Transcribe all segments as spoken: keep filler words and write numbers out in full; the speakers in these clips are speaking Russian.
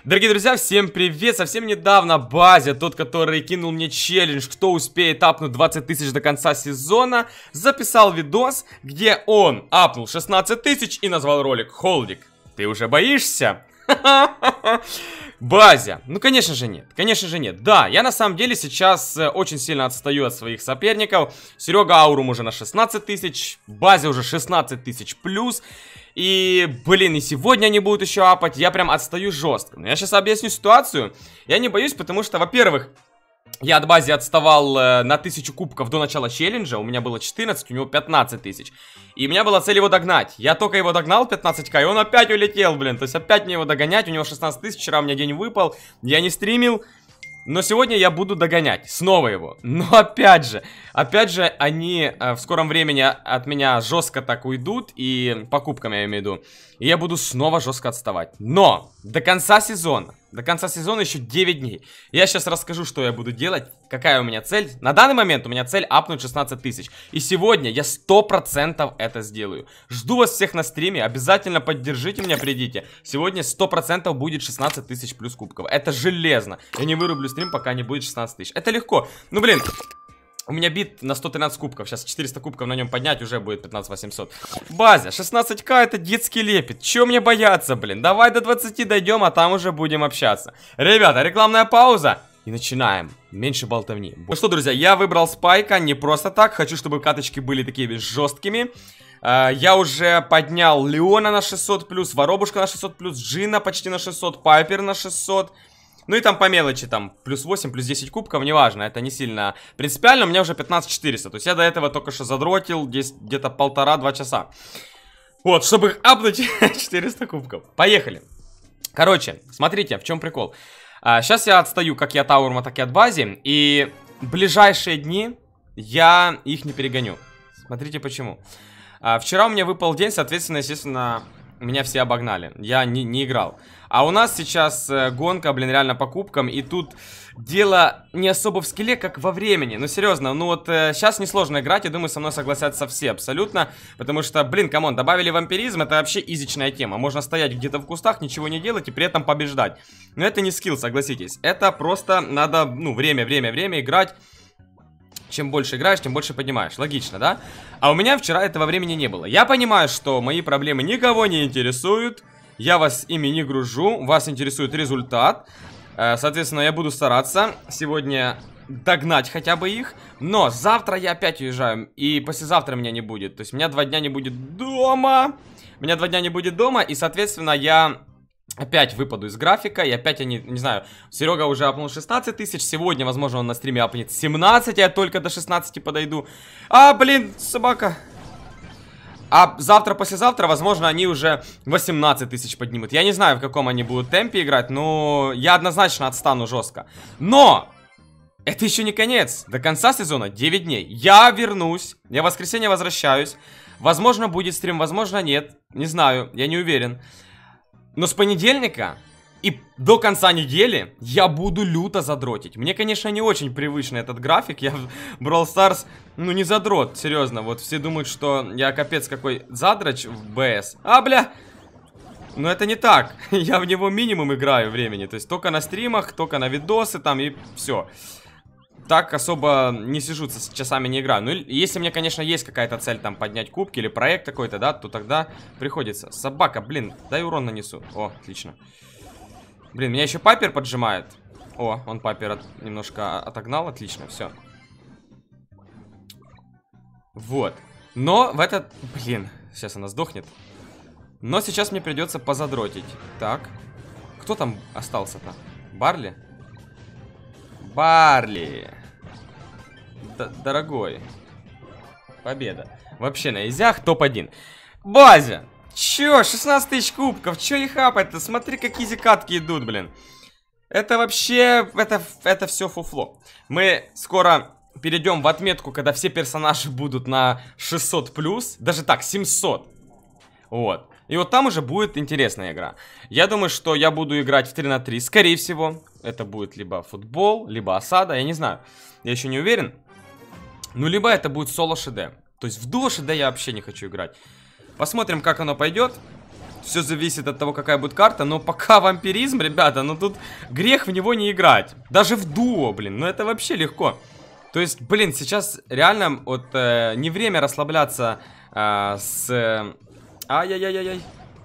Дорогие друзья, всем привет! Совсем недавно Базя, тот, который кинул мне челлендж, кто успеет апнуть двадцать тысяч до конца сезона, записал видос, где он апнул шестнадцать тысяч и назвал ролик «Холдик, ты уже боишься?» Базя, ну конечно же нет, конечно же нет. Да, я на самом деле сейчас э, очень сильно отстаю от своих соперников. Серега Аурум уже на шестнадцать тысяч, Базя уже шестнадцать тысяч плюс. И, блин, и сегодня они будут еще апать, я прям отстаю жестко. Но я сейчас объясню ситуацию. Я не боюсь, потому что, во-первых, я от Бази отставал э, на тысячу кубков до начала челленджа. У меня было четырнадцать, у него пятнадцать тысяч. И у меня была цель его догнать. Я только его догнал, пятнадцать ка, и он опять улетел, блин. То есть опять мне его догонять, у него шестнадцать тысяч, вчера у меня день выпал. Я не стримил. Но сегодня я буду догонять снова его. Но опять же, опять же, они э, в скором времени от меня жестко так уйдут. И покупками я имею в виду. И я буду снова жестко отставать. Но до конца сезона, до конца сезона еще девять дней. Я сейчас расскажу, что я буду делать, какая у меня цель. На данный момент у меня цель апнуть шестнадцать тысяч. И сегодня я сто процентов это сделаю. Жду вас всех на стриме, обязательно поддержите меня, придите. Сегодня сто процентов будет шестнадцать тысяч плюс кубков. Это железно. Я не вырублю стрим, пока не будет шестнадцать тысяч. Это легко. Ну блин. У меня бит на сто тринадцать кубков. Сейчас четыреста кубков на нем поднять, уже будет пятнадцать восемьсот. Базя, шестнадцать ка это детский лепет. Чего мне бояться, блин? Давай до двадцати дойдем, а там уже будем общаться. Ребята, рекламная пауза. И начинаем. Меньше болтовни. Ну что, друзья, я выбрал Спайка не просто так. Хочу, чтобы каточки были такими жесткими. Я уже поднял Леона на шестьсот плюс, Воробушка на шестьсот плюс, Джина почти на шестьсот, Пайпер на шестьсот. Ну и там по мелочи, там, плюс восемь, плюс десять кубков, неважно, это не сильно принципиально, у меня уже пятнадцать четыреста, то есть я до этого только что задротил где-то полтора-два часа. Вот, чтобы их апнуть, четыреста кубков. Поехали. Короче, смотрите, в чем прикол. а, Сейчас я отстаю как и от Аурма, так и от Бази, и в ближайшие дни я их не перегоню. Смотрите почему. а, Вчера у меня выпал день, соответственно, естественно, меня все обогнали, я не, не играл. А у нас сейчас э, гонка, блин, реально по кубкам. И тут дело не особо в скилле, как во времени. Ну, серьезно, ну вот э, сейчас несложно играть. Я думаю, со мной согласятся все абсолютно. Потому что, блин, камон, добавили вампиризм. Это вообще изичная тема. Можно стоять где-то в кустах, ничего не делать и при этом побеждать. Но это не скилл, согласитесь. Это просто надо, ну, время, время, время играть. Чем больше играешь, тем больше поднимаешь. Логично, да? А у меня вчера этого времени не было. Я понимаю, что мои проблемы никого не интересуют. Я вас ими не гружу. Вас интересует результат. Соответственно, я буду стараться сегодня догнать хотя бы их. Но завтра я опять уезжаю. И послезавтра меня не будет. То есть меня два дня не будет дома. Меня два дня не будет дома. И, соответственно, я... опять выпаду из графика, и опять я не, не знаю, Серега уже апнул шестнадцать тысяч, сегодня, возможно, он на стриме апнет семнадцать, я только до шестнадцати подойду. А, блин, собака. А завтра, послезавтра, возможно, они уже восемнадцать тысяч поднимут. Я не знаю, в каком они будут темпе играть, но я однозначно отстану жестко. Но это еще не конец. До конца сезона девять дней. Я вернусь, я в воскресенье возвращаюсь. Возможно, будет стрим, возможно, нет. Не знаю, я не уверен. Но с понедельника и до конца недели я буду люто задротить. Мне, конечно, не очень привычный этот график. Я в Brawl Stars, ну, не задрот, серьезно. Вот все думают, что я капец какой задроч в БС. А, бля! Но это не так. Я в него минимум играю времени. То есть только на стримах, только на видосы там и все. Так особо не сижу, с часами не играю. Ну, если мне, конечно, есть какая-то цель там поднять кубки или проект какой-то, да, то тогда приходится. Собака, блин, дай урон нанесу. О, отлично. Блин, меня еще Пайпер поджимает. О, он Пайпер от, немножко отогнал, отлично, все. Вот. Но в этот... Блин, сейчас она сдохнет. Но сейчас мне придется позадротить. Так. Кто там остался-то? Барли? Барли. Д дорогой. Победа. Вообще на изях топ один. Базя. Чё, шестнадцать тысяч кубков. Чё их хапать-то? Смотри, какие изи-катки идут, блин. Это вообще... Это, это все фуфло. Мы скоро перейдем в отметку, когда все персонажи будут на шестьсот плюс. Даже так, семьсот. Вот. И вот там уже будет интересная игра. Я думаю, что я буду играть в три на три. Скорее всего. Это будет либо футбол, либо осада. Я не знаю. Я еще не уверен. Ну, либо это будет соло ШД. То есть в дуо ШД я вообще не хочу играть. Посмотрим, как оно пойдет. Все зависит от того, какая будет карта. Но пока вампиризм, ребята, ну тут грех в него не играть. Даже в дуо, блин, ну это вообще легко. То есть, блин, сейчас реально вот э, не время расслабляться э, с... Э, Ай-яй-яй-яй-яй.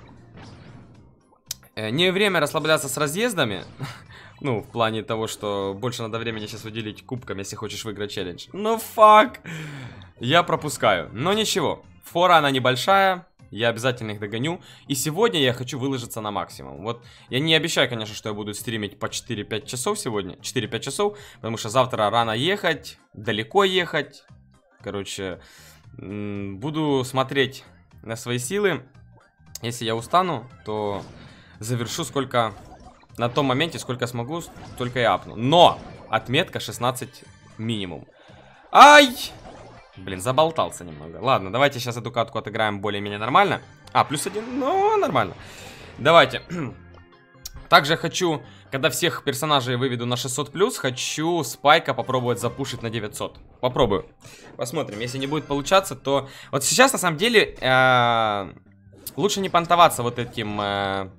Э, не время расслабляться с разъездами. Ну, в плане того, что больше надо времени сейчас выделить кубкам, если хочешь выиграть челлендж. Ну, фак. Я пропускаю. Но ничего. Фора она небольшая. Я обязательно их догоню. И сегодня я хочу выложиться на максимум. Вот я не обещаю, конечно, что я буду стримить по четыре-пять часов сегодня. четыре-пять часов. Потому что завтра рано ехать. Далеко ехать. Короче, буду смотреть на свои силы. Если я устану, то завершу сколько... На том моменте, сколько смогу, столько и апну. Но! Отметка шестнадцать минимум. Ай! Блин, заболтался немного. Ладно, давайте сейчас эту катку отыграем более-менее нормально. А, плюс один, ну, нормально. Давайте. Также хочу, когда всех персонажей выведу на шестьсот плюс, хочу Спайка попробовать запушить на девятьсот. Попробую. Посмотрим. Если не будет получаться, то... Вот сейчас, на самом деле, э-э, лучше не понтоваться вот этим... Э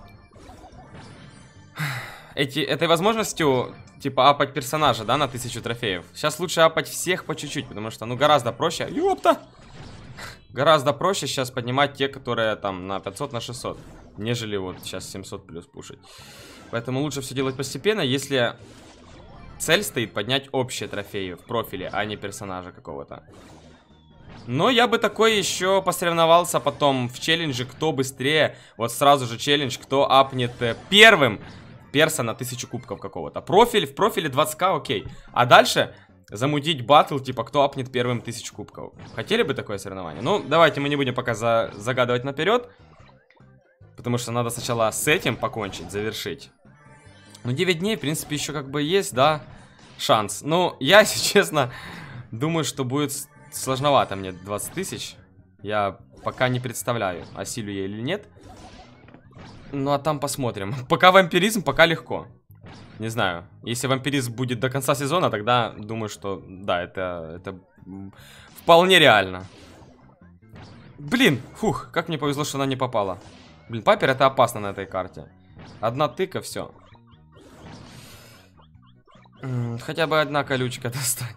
Эти, этой возможностью, типа, апать персонажа, да, на тысячу трофеев. Сейчас лучше апать всех по чуть-чуть, потому что, ну, гораздо проще. Ёпта! Гораздо проще сейчас поднимать те, которые там на пятьсот, на шестьсот, нежели вот сейчас семьсот плюс пушить. Поэтому лучше все делать постепенно, если цель стоит поднять общие трофеи в профиле, а не персонажа какого-то. Но я бы такой еще посоревновался потом в челлендже, кто быстрее, вот сразу же челлендж, кто апнет первым перса на тысячу кубков какого-то. Профиль, в профиле двадцать ка, окей. А дальше замутить батл, типа, кто апнет первым тысячу кубков. Хотели бы такое соревнование? Ну, давайте мы не будем пока за... загадывать наперед. Потому что надо сначала с этим покончить, завершить. Ну, девять дней, в принципе, еще как бы есть, да, шанс. Ну, я, если честно, думаю, что будет сложновато мне двадцать тысяч. Я пока не представляю, осилю я или нет. Ну, а там посмотрим. Пока вампиризм, пока легко. Не знаю. Если вампиризм будет до конца сезона, тогда думаю, что да, это, это вполне реально. Блин, фух, как мне повезло, что она не попала. Блин, папер это опасно на этой карте. Одна тыка, все. Хотя бы одна колючка достань.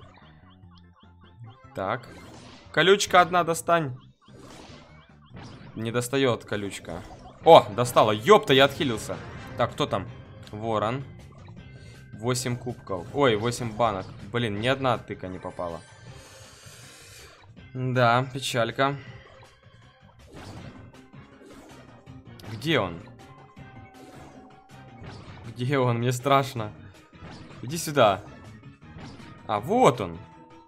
Так. Колючка одна достань. Не достает колючка. О, достала. Ёпта, я отхилился. Так, кто там? Ворон. восемь кубков. Ой, восемь банок. Блин, ни одна тыка не попала. Да, печалька. Где он? Где он? Мне страшно. Иди сюда. А, вот он.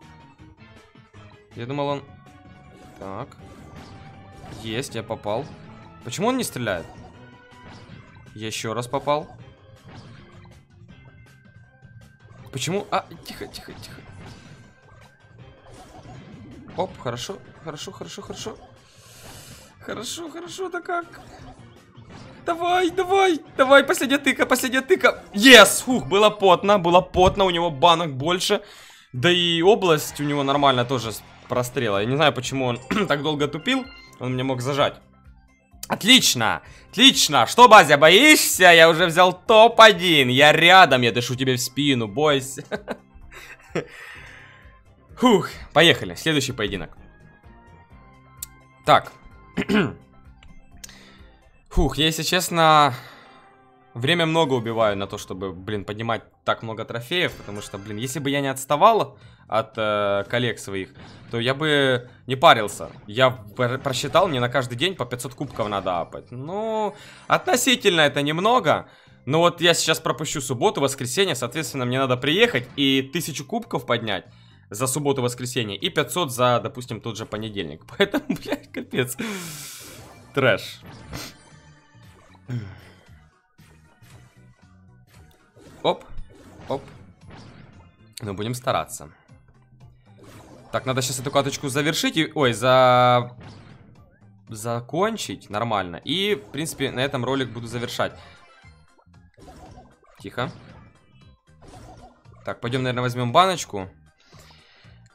Я думал, он... Так. Есть, я попал. Почему он не стреляет? Я еще раз попал. Почему? А, тихо, тихо, тихо. Оп, хорошо, хорошо, хорошо, хорошо. Хорошо, хорошо, да как? Давай, давай, давай, последняя тыка, последняя тыка. Yes! Фух, было потно, было потно, у него банок больше. Да и область у него нормально тоже прострела. Я не знаю, почему он так долго тупил. Он мне мог зажать. Отлично, отлично. Что, Базя, боишься? Я уже взял топ один. Я рядом, я дышу тебе в спину, бойся. Фух, поехали, следующий поединок. Так. Фух, я, если честно, время много убиваю на то, чтобы, блин, поднимать так много трофеев. Потому что, блин, если бы я не отставал от э, коллег своих, то я бы не парился. Я просчитал, мне на каждый день по пятьсот кубков надо апать. Ну, относительно это немного. Но вот я сейчас пропущу субботу, воскресенье, соответственно, мне надо приехать и тысячу кубков поднять за субботу-воскресенье и пятьсот за, допустим, тот же понедельник. Поэтому, блядь, капец. Трэш. Оп, оп. Ну, будем стараться. Так, надо сейчас эту каточку завершить и... Ой, за... Закончить нормально. И, в принципе, на этом ролик буду завершать. Тихо. Так, пойдем, наверное, возьмем баночку.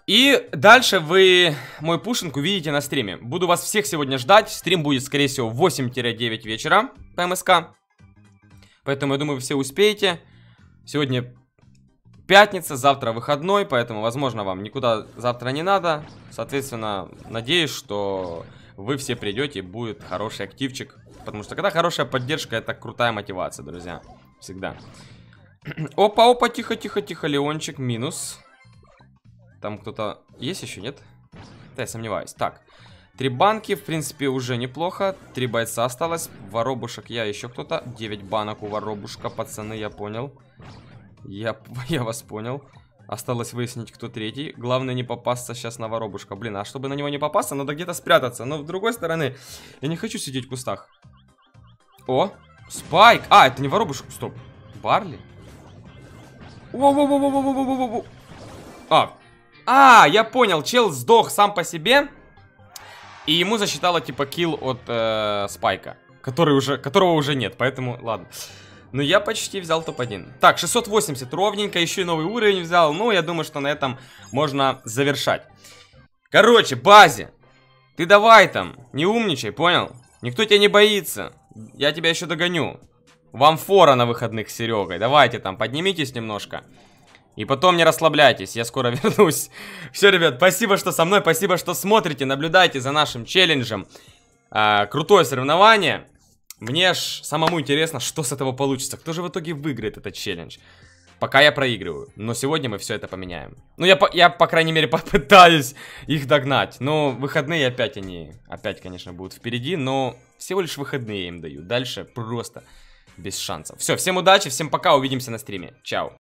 И дальше вы мой пушинг увидите на стриме. Буду вас всех сегодня ждать. Стрим будет, скорее всего, в восемь-девять вечера по МСК. Поэтому, я думаю, вы все успеете. Сегодня пятница, завтра выходной, поэтому, возможно, вам никуда завтра не надо. Соответственно, надеюсь, что вы все придете и будет хороший активчик. Потому что когда хорошая поддержка, это крутая мотивация, друзья. Всегда. Опа, опа, тихо, тихо, тихо, Леончик, минус. Там кто-то есть еще, нет? Да, я сомневаюсь. Так, три банки, в принципе, уже неплохо. Три бойца осталось. Воробушек я, еще кто-то. Девять банок у воробушка, пацаны, я понял. Я, я вас понял. Осталось выяснить, кто третий. Главное не попасться сейчас на воробушка. Блин, а чтобы на него не попасться, надо где-то спрятаться. Но с другой стороны, я не хочу сидеть в кустах. О, спайк. А, это не воробушек, стоп. Барли? Воу-воу-воу-воу-воу-воу-воу-воу. А, а, я понял, чел сдох сам по себе. И ему засчитало типа килл от э, спайка, который уже, которого уже нет, поэтому ладно. Ну, я почти взял топ один. Так, шестьсот восемьдесят ровненько, еще и новый уровень взял. Ну, я думаю, что на этом можно завершать. Короче, Бази, ты давай там, не умничай, понял? Никто тебя не боится. Я тебя еще догоню. Вам фора на выходных с Серегой. Давайте там, поднимитесь немножко. И потом не расслабляйтесь, я скоро вернусь. Все, ребят, спасибо, что со мной, спасибо, что смотрите, наблюдайте за нашим челленджем. А, крутое соревнование. Мне аж самому интересно, что с этого получится. Кто же в итоге выиграет этот челлендж? Пока я проигрываю. Но сегодня мы все это поменяем. Ну, я, по, я по крайней мере, попытаюсь их догнать. Но выходные опять они, опять, конечно, будут впереди. Но всего лишь выходные я им даю. Дальше просто без шансов. Все, всем удачи, всем пока, увидимся на стриме. Чао.